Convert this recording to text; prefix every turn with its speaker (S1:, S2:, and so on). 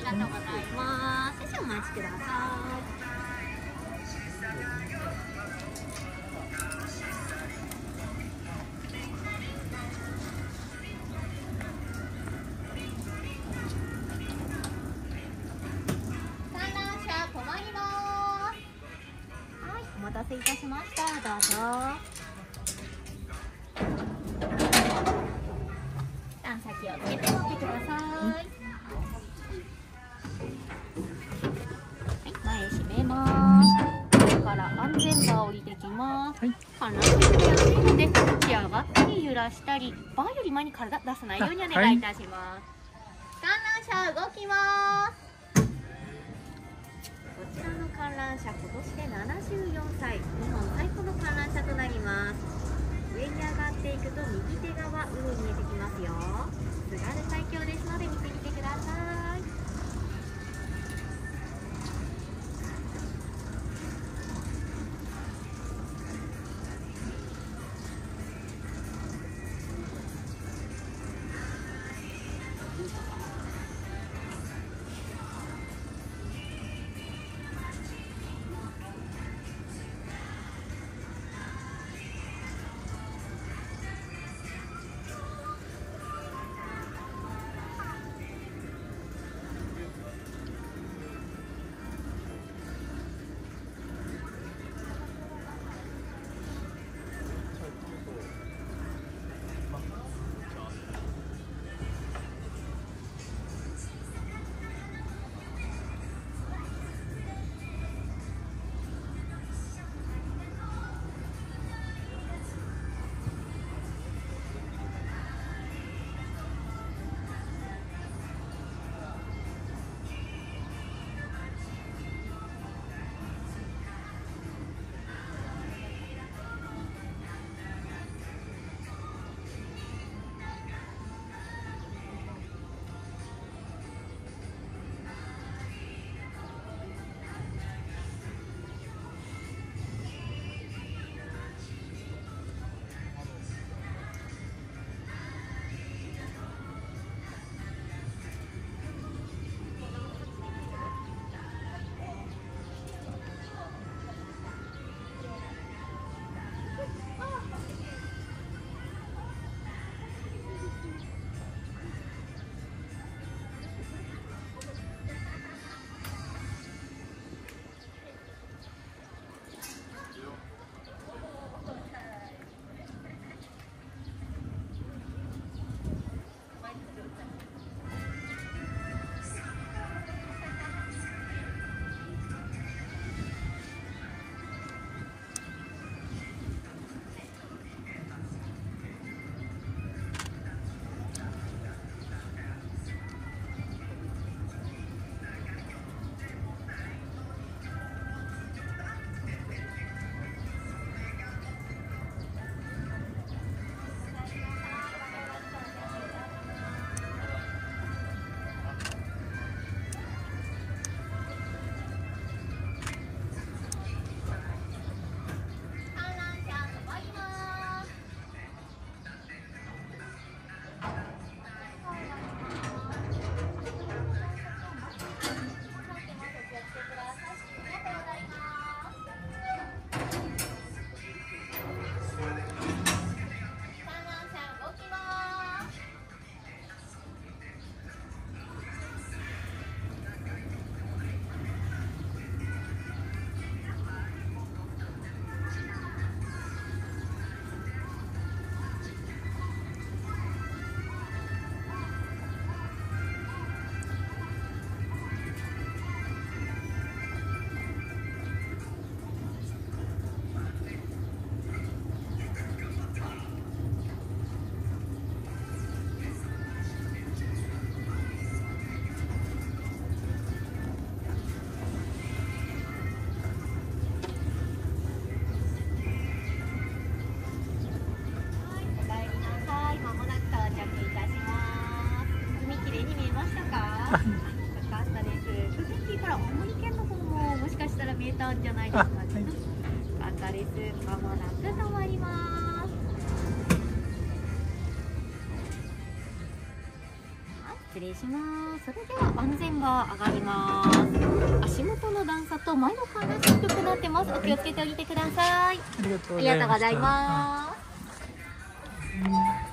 S1: がとうございます。少々お待ちください。観覧車止まります。はい、お待たせいたしました。どうぞ。段先をつけて乗ってください。前閉めます。これから安全バー降りてきます。観覧車でやっているので、立ち上がったり揺らしたり、バーより前に体出さないようにお願いいたします。観覧車動きます。こちらの観覧車、今年で74歳、日本最古の観覧車となります。上に上がっていくと右手側、海見えてきますよ。津軽海峡ですので見てみてください。よかったです。富士から青森県の方ももしかしたら見えたんじゃないですかね。よかったです。まもなく止まります。はい、 失礼します。それでは安全バー上がります。足元の段差と前のカーナー低くなってます。お気をつけておいてください。
S2: ありがとう
S1: ありがとうございます。